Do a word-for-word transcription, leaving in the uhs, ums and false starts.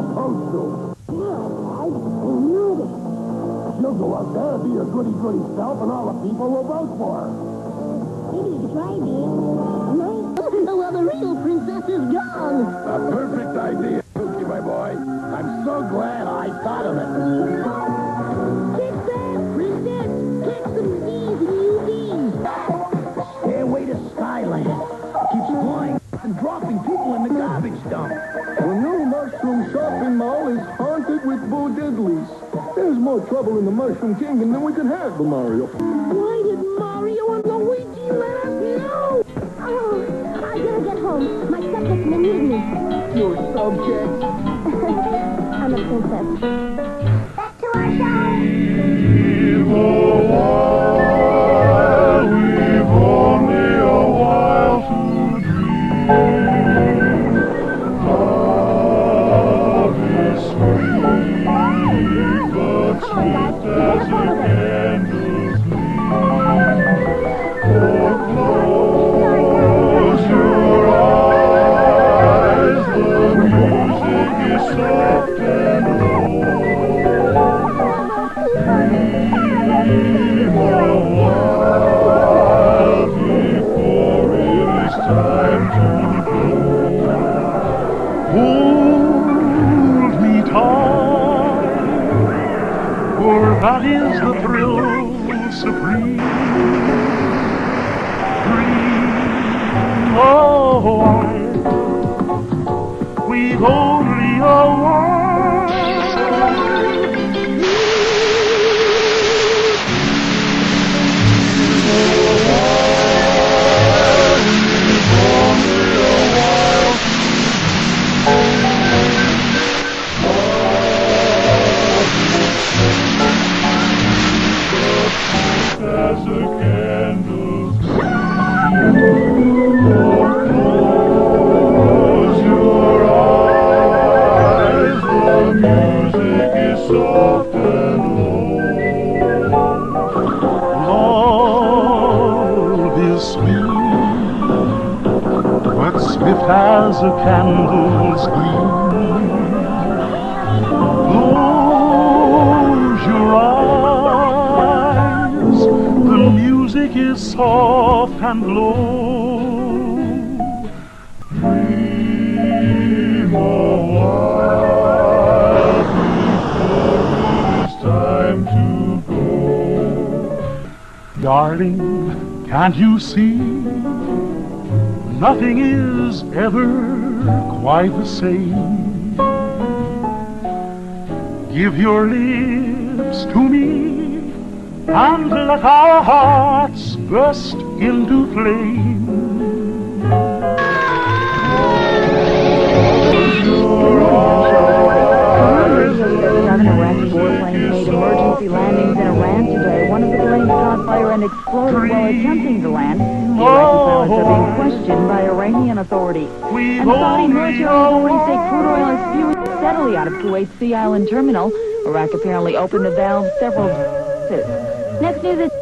supposed to. Yeah, I didn't know that. She'll go out there and be her goody-goody self, and all the people will vote for her. Maybe you could try, dear. Well, the real princess is gone. A perfect idea, Pookie, my boy. I'm so glad I thought of it. Kick that, princess. Kick some D's and U V's. Stairway to Skyland. Keeps flying and dropping people in the garbage dump. The new Mushroom Shopping Mall is haunted with Bo Diddleys. There's more trouble in the Mushroom Kingdom than we can handle, Mario. Why did Mario and Luigi let us know? Oh, I gotta get home. My stepmother needs me. Your subject. I'm a princess. Back to our show. We've a while, we've only a while to dream. Love is sweet, but swift as a candle's gleam. Oh, close your eyes, the music is soft and low. Leave a while before it is time to go. Hold me tight, for that is the thrill supreme. Dream a while, we've only a while. As a candle, close your eyes, the music is soft and low. Love is sweet, but swift as a candle's gleam. Close your eyes, the music is soft and low. Dream a while before it is time to go. Darling, can't you see? Nothing is ever quite the same. Give your lips to me and let our hearts burst into flame. Seven Iraqi warplanes made emergency landings in Iran today. One of the planes caught fire and exploded while attempting to land. The Iraqi pilots are being questioned by Iranian authorities. And the Saudi military authorities say crude oil is spewing steadily out of Kuwait's Sea Island terminal. Iraq apparently opened the valve several times. Next news is